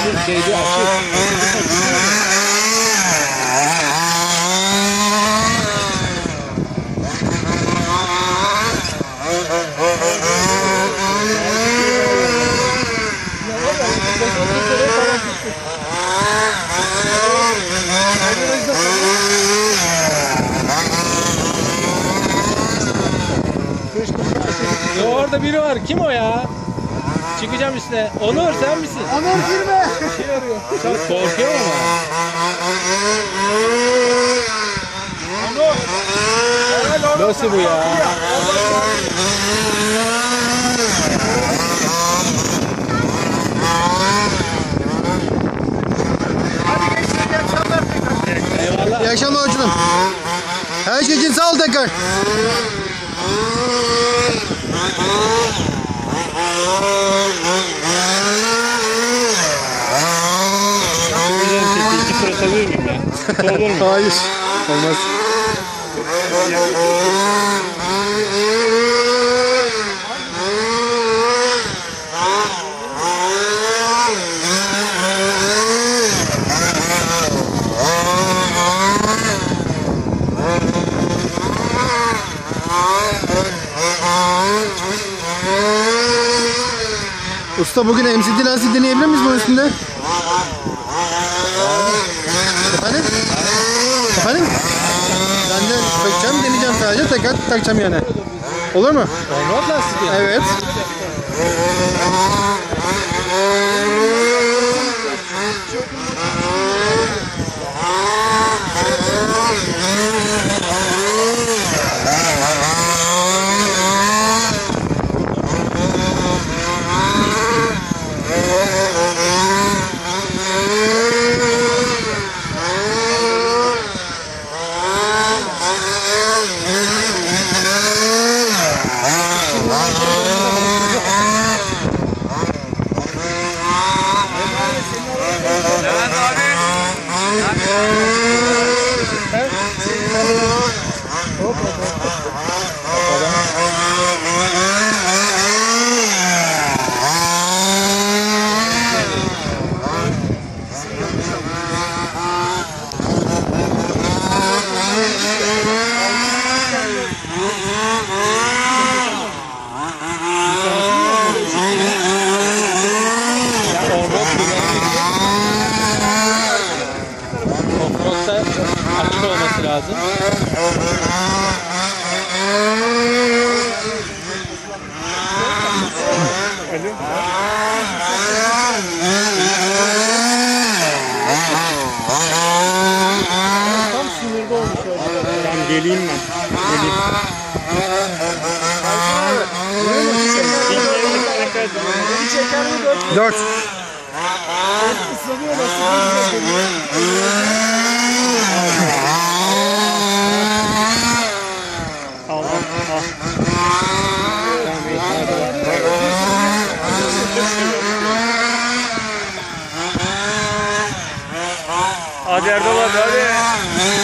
Şeydi açık. Orada biri var. Kim o ya? Çıkacağım üstüne. Onur sen misin? Onur girme. Şey arıyor. Çok korkuyor ama. Onur. Nasıl bu ya? Hadi gençler, iyi akşamlar tekrar. Eyvallah. İyi akşamlar hocam. Her şey için sağ ol tekrar. İki fırlatabilir miyim ya? Olur mu? Hayır. Olmaz. Usta bugün MCD lastik deneyebilir miyiz bunun üstünde? Efendim? Efendim? Ben de takacağım, deneyeceğim sadece. Tekrar takacağım yani. Olur mu? Olmaz lastik yani. Evet. Offroad'da açık olması lazım. Tam sınırda olmuş öyle. Tamam geleyim ben. Geleyim. Beni çeker mi 4? 4. Islanıyor lastik. Hadi Erdal abi hadi.